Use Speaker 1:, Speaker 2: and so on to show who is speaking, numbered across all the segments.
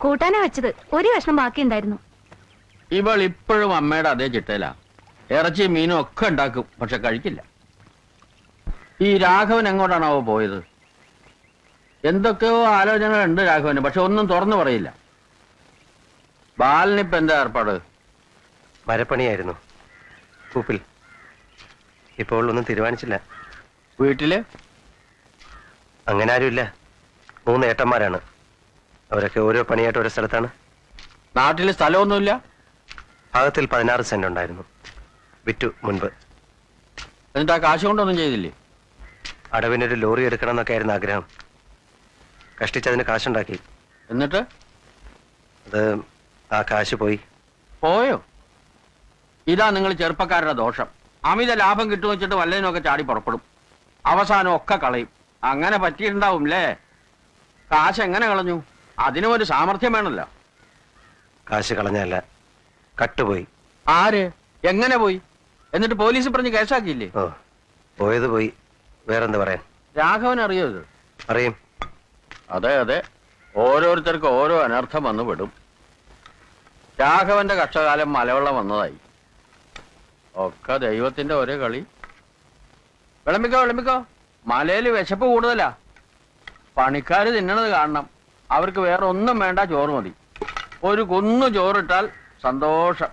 Speaker 1: കൂട്ടാനാ വെച്ചത്. ഒരു കഷ്ണം ബാക്കി ഉണ്ടായിരുന്നു.
Speaker 2: ഇവൾ ഇപ്പോഴും അമ്മയുടെ അതേ ചിട്ടയിലാ. ഇറച്ചി മീനും ഒക്കെ ഉണ്ടാക്കും, പക്ഷെ കഴിക്കില്ല. ഈ രാഘവൻ എങ്ങോട്ടാണാവോ പോയത്? എന്തൊക്കെയോ ആലോചനകളുണ്ട് രാഘവന്, പക്ഷെ ഒന്നും തുറന്നു പറയില്ല. ബാലനിപ്പ എന്താ ഏർപ്പാട്?
Speaker 3: മരപ്പണിയായിരുന്നു കൂപ്പിൽ. ഇപ്പോൾ ഒന്നും തീരുമാനിച്ചില്ല.
Speaker 2: വീട്ടില്
Speaker 3: അങ്ങനെ ആരുമില്ല. 3 ഏട്ടന്മാരാണ്. അവരൊക്കെ ഓരോ പണിയായിട്ട് ഓരോ സ്ഥലത്താണ്.
Speaker 2: നാട്ടില് സ്ഥലമൊന്നുമില്ല.
Speaker 3: ഭാഗത്തിൽ 16 സെന്റ് ഉണ്ടായിരുന്നു. വിറ്റു മുൻപ്.
Speaker 2: എന്നിട്ട് ആ കാശ് കൊണ്ടൊന്നും ചെയ്തില്ലേ?
Speaker 3: അടവിനൊരു ലോറി എടുക്കണം എന്നൊക്കെ ആയിരുന്നു ആഗ്രഹം. കഷ്ടിച്ചതിന് കാശുണ്ടാക്കി.
Speaker 2: എന്നിട്ട്
Speaker 3: അത് ആ കാശ്
Speaker 2: പോയോ? ഇതാ നിങ്ങൾ ചെറുപ്പക്കാരുടെ ദോഷം. അമിത ലാഭം കിട്ടും വെച്ചിട്ട് വല്ലതിനൊക്കെ ചാടി പുറപ്പെടും. അവസാനം ഒക്കെ കളയും. അങ്ങനെ പറ്റിയിട്ടുണ്ടാവും അല്ലേ? കാശ് എങ്ങനെ കളഞ്ഞു? അതിനും ഒരു സാമർഥ്യം വേണമല്ലോ.
Speaker 3: കാശ് കളഞ്ഞല്ല, കട്ടുപോയി.
Speaker 2: ആര്? എങ്ങനെ പോയി? എന്നിട്ട് പോലീസ് പറഞ്ഞ് കേസാക്കിയില്ലേ?
Speaker 3: ഓ, പോയത് പോയി. വേറെന്ത് പറയാൻ?
Speaker 2: രാഘവൻ അറിയോ ഇത്?
Speaker 3: അറിയും.
Speaker 2: അതെ അതെ, ഓരോരുത്തർക്ക് ഓരോ അനർത്ഥം വന്നു വിടും. രാഘവന്റെ കഷ്ടകാലം മലവെള്ളം വന്നതായി. ഒക്കെ ദൈവത്തിന്റെ ഒരേ കളി. വിളമ്പിക്കോ. മലയിൽ വിശപ്പ് കൂടുതലാ. പണിക്കാര് തിന്നണത് കാണണം. അവർക്ക് വേറെ ഒന്നും വേണ്ട, ചോറ് മതി. ഒരു കുന്നു ചോറിട്ടാൽ സന്തോഷം.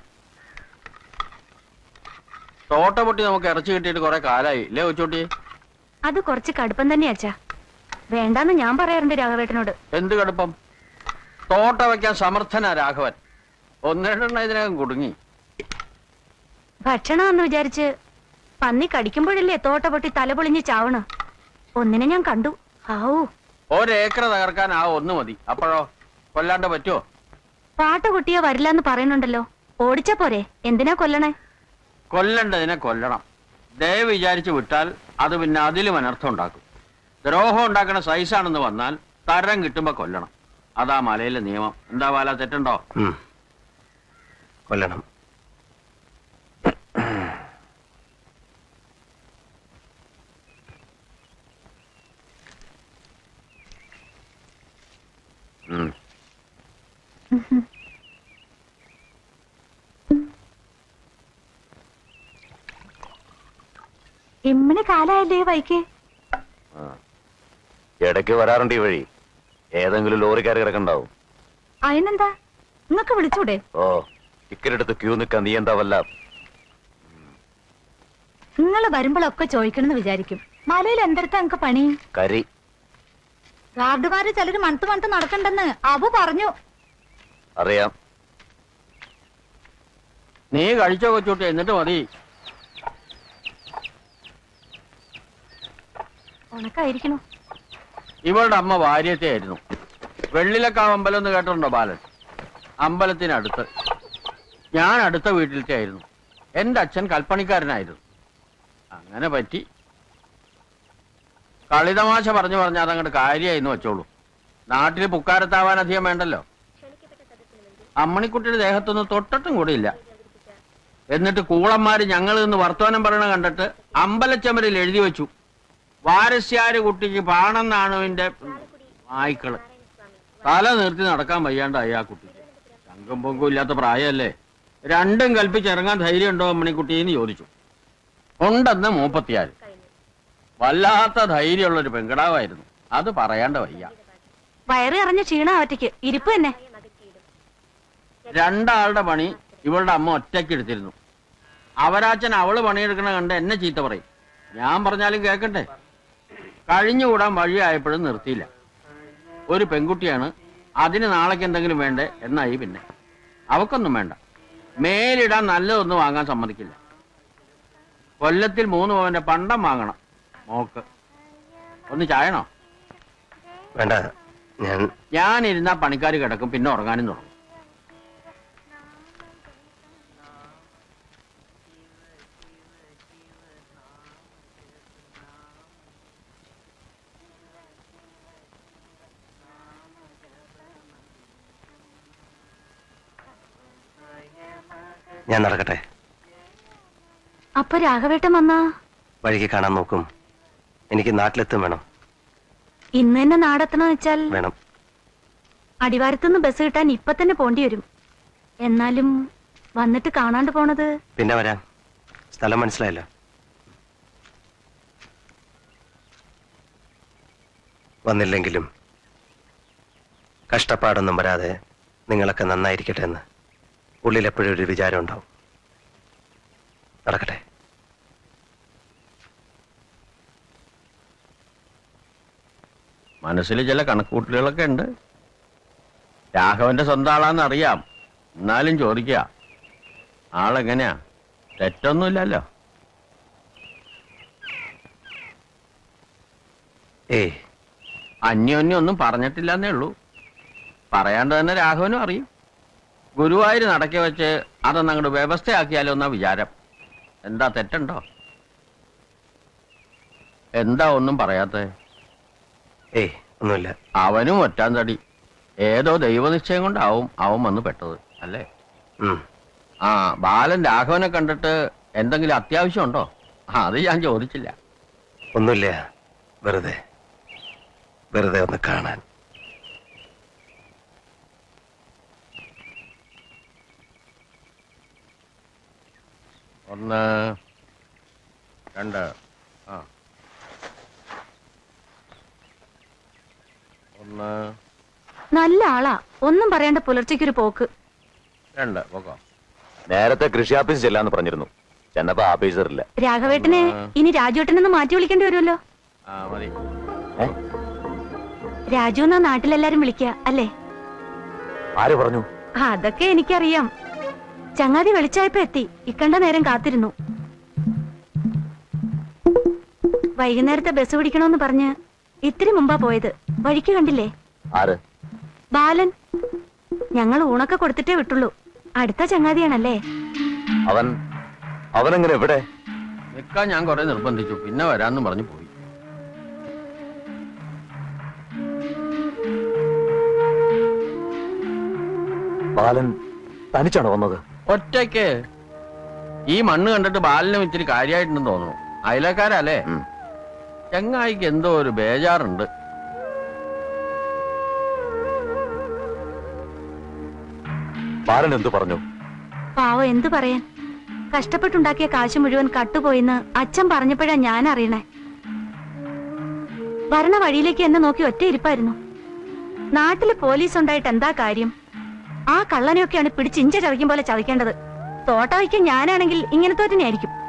Speaker 2: തോട്ട പൊട്ടി നമുക്ക് ഇറച്ചി കിട്ടിയിട്ട് കുറെ കാലായി അല്ലേ കൊച്ചോട്ടി?
Speaker 1: അത് കുറച്ച് കടുപ്പം തന്നെയാ അച്ഛാ. വേണ്ടാന്ന് ഞാൻ പറയാറുണ്ട് രാഘവേട്ടനോട്.
Speaker 2: എന്ത് കടുപ്പം? തോട്ട വയ്ക്കാൻ സമർത്ഥനാ രാഘവൻ. 1-2 ഇതിനകം കുടുങ്ങി.
Speaker 1: ഭക്ഷണമെന്ന് വിചാരിച്ച് പന്നി കടിക്കുമ്പോഴല്ലേ തോട്ട പൊട്ടി തലപൊളിഞ്ഞ് ചാവണ. ഒന്നിനെ ഞാൻ കണ്ടു. ആവൂ,
Speaker 2: 1 ഏക്കർ തകർക്കാൻ ആ 1 മതി. അപ്പോഴോ കൊല്ലാണ്ട് പറ്റുമോ?
Speaker 1: പാട്ട കുട്ടിയെ വരില്ലെന്ന് പറയുന്നുണ്ടല്ലോ. ഓടിച്ചാ പോരെ, എന്തിനാ കൊല്ലണേ?
Speaker 2: കൊല്ലണ്ടതിനെ കൊല്ലണം. ദയവ് വിചാരിച്ച് വിട്ടാൽ അത് പിന്നെ അതിലും അനർത്ഥം ഉണ്ടാക്കും. ദ്രോഹം ഉണ്ടാക്കുന്ന സൈസാണെന്ന് വന്നാൽ തരം കിട്ടുമ്പോ കൊല്ലണം. അതാ മലയിലെ നിയമം. എന്താ ബാല, തെറ്റുണ്ടോ?
Speaker 3: കൊല്ലണം.
Speaker 1: ഇമ്മന് കാലായല്ലേ വൈക്ക്?
Speaker 4: ഇടയ്ക്ക് വരാറുണ്ട് ഈ വഴി. ഏതെങ്കിലും ലോറിക്കാർ കിടക്കണ്ടാവും.
Speaker 1: അതിനെന്താ, നിങ്ങക്ക് വിളിച്ചൂടെ?
Speaker 4: ഓ, ടിക്കറ്റെടുത്ത് ക്യൂ നിൽക്കാൻ നീ എന്താ വല്ല?
Speaker 1: നിങ്ങള് വരുമ്പോഴൊക്കെ ചോദിക്കണമെന്ന് വിചാരിക്കും. മലയിൽ എന്തെടുത്താ നിങ്ങക്ക് പണി?
Speaker 4: കരി.
Speaker 1: ഗാർഡുമാര് ചിലര് മണത്ത് നടക്കണ്ടെന്ന് അബു പറഞ്ഞു.
Speaker 4: അറിയാം.
Speaker 2: നീ കഴിച്ചോ കൊച്ചോട്ടി, എന്നിട്ട് മതി.
Speaker 1: ഉണക്കായിരിക്കണു.
Speaker 2: ഇവളുടെ അമ്മ വാര്യത്തെയായിരുന്നു. വെള്ളിലക്കാവ് അമ്പലം എന്ന് കേട്ടിട്ടുണ്ടോ ബാലൻ? അമ്പലത്തിനടുത്ത്. ഞാൻ അടുത്ത വീട്ടിലത്തെ ആയിരുന്നു. എന്റെ അച്ഛൻ കൽപ്പണിക്കാരനായിരുന്നു. അങ്ങനെ പറ്റി. കളിതമാശ പറഞ്ഞു അതങ്ങോട്ട് കാര്യമായിരുന്നു വെച്ചോളൂ. നാട്ടിൽ പുക്കാരത്താവാൻ അധികം വേണ്ടല്ലോ. അമ്മണിക്കുട്ടിയുടെ ദേഹത്തൊന്നും തൊട്ടിട്ടും കൂടിയില്ല. എന്നിട്ട് കൂളന്മാര് ഞങ്ങൾ നിന്ന് വർത്തമാനം പറയണ കണ്ടിട്ട് അമ്പലച്ചമരിൽ എഴുതി വെച്ചു, വാരസ്യാര് കുട്ടിക്ക് പാണെന്നാണുവിന്റെ നായ്ക്കള്. തല നിർത്തി നടക്കാൻ വയ്യാണ്ടായി ആ കുട്ടിക്ക്. ചങ്കും പൊങ്കും ഇല്ലാത്ത പ്രായമല്ലേ. രണ്ടും കൽപ്പിച്ചിറങ്ങാൻ ധൈര്യം ഉണ്ടോ അമ്മണിക്കുട്ടിന്ന് ചോദിച്ചു. ഉണ്ടെന്ന് 36. വല്ലാത്ത ധൈര്യമുള്ളൊരു പെങ്കടാവായിരുന്നു. അത് പറയാണ്ട വയ്യ.
Speaker 1: വയറ് അറിഞ്ഞ ക്ഷീണ ഒറ്റയ്ക്ക് ഇരിപ്പ് തന്നെ.
Speaker 2: 2 ആളുടെ പണി ഇവളുടെ അമ്മ ഒറ്റയ്ക്ക് എടുത്തിരുന്നു. അവരാച്ചൻ അവള് പണിയെടുക്കണ കണ്ട് എന്നെ ചീത്ത പറയും. ഞാൻ പറഞ്ഞാലും കേൾക്കണ്ടേ. കഴിഞ്ഞുകൂടാൻ വഴിയായപ്പോഴും നിർത്തിയില്ല. ഒരു പെൺകുട്ടിയാണ്, അതിന് നാളേക്ക് എന്തെങ്കിലും വേണ്ടേ എന്നായി. പിന്നെ അവക്കൊന്നും വേണ്ട. മേലിടാൻ നല്ലതൊന്നും വാങ്ങാൻ സമ്മതിക്കില്ല. കൊല്ലത്തിൽ 3 പവന്റെ പണ്ടം വാങ്ങണം മോക്ക്. ഒന്ന് ചായണോ?
Speaker 3: വേണ്ട.
Speaker 2: ഞാനിരുന്നാ പണിക്കാർ കിടക്കും, പിന്നെ ഉറങ്ങാനും തുടങ്ങും.
Speaker 3: ഞാൻ നടക്കട്ടെ.
Speaker 1: അപ്പൊ രാഘവേട്ടൻ വന്നാ
Speaker 3: വഴിക്ക് കാണാൻ നോക്കും. എനിക്ക് നാട്ടിലെത്തും വേണം.
Speaker 1: ഇന്ന് തന്നെ നാടെത്തണമെന്ന് വെച്ചാൽ
Speaker 3: വേണം.
Speaker 1: അടിവാരത്തുനിന്ന് ബസ് കിട്ടാൻ ഇപ്പൊ തന്നെ പോണ്ടി വരും. എന്നാലും വന്നിട്ട് കാണാണ്ട് പോണത്.
Speaker 3: പിന്നെ വരാം, സ്ഥലം മനസ്സിലായല്ലോ. വന്നില്ലെങ്കിലും കഷ്ടപ്പാടൊന്നും വരാതെ നിങ്ങളൊക്കെ നന്നായിരിക്കട്ടെ എന്ന് ഉള്ളിലെപ്പോഴും ഒരു വിചാരം ഉണ്ടാവും. നടക്കട്ടെ.
Speaker 2: മനസ്സിൽ ചില കണക്കുകൂട്ടലുകളൊക്കെ ഉണ്ട്. രാഘവന്റെ സ്വന്തം ആളാന്ന് അറിയാം, എന്നാലും ചോദിക്കുക, ആളെങ്ങനെയാ? തെറ്റൊന്നുമില്ലല്ലോ.
Speaker 3: ഏയ്,
Speaker 2: അന്യോന്യം ഒന്നും പറഞ്ഞിട്ടില്ലെന്നേ ഉള്ളൂ. പറയാണ്ട് തന്നെ രാഘവനും അറിയും. ഗുരുവായൂർ നടക്കി വെച്ച് അതൊന്നും അങ്ങോട്ട് വ്യവസ്ഥയാക്കിയാലോ എന്നാ വിചാരം. എന്താ തെറ്റുണ്ടോ? എന്താ ഒന്നും പറയാത്തേ?
Speaker 3: ഏയ്, ഒന്നുമില്ല.
Speaker 2: അവനും ഒറ്റാൻ തടി. ഏതോ ദൈവനിശ്ചയം കൊണ്ടാവും അവൻ വന്ന് പെട്ടത് അല്ലേ? ആ, ബാലൻ രാഘവനെ കണ്ടിട്ട് എന്തെങ്കിലും അത്യാവശ്യം ഉണ്ടോ? അത് ഞാൻ ചോദിച്ചില്ല.
Speaker 3: ഒന്നുമില്ല, വെറുതെ ഒന്ന് കാണാൻ.
Speaker 2: ഒന്ന്, രണ്ട്, ആ, ഒന്ന്,
Speaker 1: നല്ല ആളാ, ഒന്നും പറയണ്ട. പുലർച്ചയ്ക്കൊരു പോക്ക്.
Speaker 2: രണ്ട്, പോക്കോ.
Speaker 4: നേരത്തെ കൃഷി ഓഫീസ് ചെല്ലാന്ന് പറഞ്ഞിരുന്നു. ചെന്നപ്പോ ഓഫീസറില്ല.
Speaker 1: രാഘവേട്ടനെ ഇനി രാജുവേട്ടനെന്ന് മാറ്റി വിളിക്കേണ്ടി വരുമല്ലോ.
Speaker 2: ആ, മതി.
Speaker 1: രാജു എന്നാ നാട്ടിലെല്ലാരും വിളിക്കുക അല്ലേ?
Speaker 4: ആര് പറഞ്ഞു?
Speaker 1: അതൊക്കെ എനിക്കറിയാം. ചങ്ങാതി വെളിച്ചായപ്പോ എത്തി. ഇക്കണ്ട നേരം കാത്തിരുന്നു. വൈകുന്നേരത്തെ ബസ് പിടിക്കണോന്ന് പറഞ്ഞ് ഇത്തിരി മുമ്പാ പോയത്. വഴിക്ക് കണ്ടില്ലേ?
Speaker 4: ആര്?
Speaker 1: ബാലൻ. ഞങ്ങൾ ഊണൊക്കെ കൊടുത്തിട്ടേ വിട്ടുള്ളൂ. അടുത്ത ചങ്ങാതിയാണല്ലേ.
Speaker 4: അവനെങ്ങനെ എവിടെ?
Speaker 2: നിൽക്കാൻ ഞാൻ കുറെ നിർബന്ധിച്ചു, പിന്നെ വരാന്നും പറഞ്ഞു പോയി.
Speaker 4: ബാലൻ തനിച്ചാണോ വന്നത്?
Speaker 2: ഒറ്റയ്ക്ക്. ഈ മണ്ണ് കണ്ടിട്ട് ബാലനും ഇത്തിരി കാര്യമായിട്ടുണ്ടെന്ന് തോന്നുന്നു. അയലക്കാരല്ലേ? ചങ്ങായിക്ക് എന്തോ ഒരു ബേജാറുണ്ട്.
Speaker 4: ബാലൻ എന്തു പറഞ്ഞു?
Speaker 1: പാവം, എന്തു പറയാൻ. കഷ്ടപ്പെട്ടുണ്ടാക്കിയ കാശ് മുഴുവൻ കട്ടുപോയിന്ന് അച്ഛൻ പറഞ്ഞപ്പോഴാ ഞാൻ അറിയണേ. വരണ വഴിയിലേക്ക് എന്നെ നോക്കി ഒറ്റ ഇരിപ്പായിരുന്നു. നാട്ടില് പോലീസ് ഉണ്ടായിട്ട് എന്താ കാര്യം? ആ കള്ളനെയൊക്കെയാണ് പിടിച്ച് ഇഞ്ച ചതയ്ക്കും പോലെ ചതയ്ക്കേണ്ടത്. തോട്ട വയ്ക്കാൻ ഞാനാണെങ്കിൽ ഇങ്ങനത്തെ ആയിരിക്കും.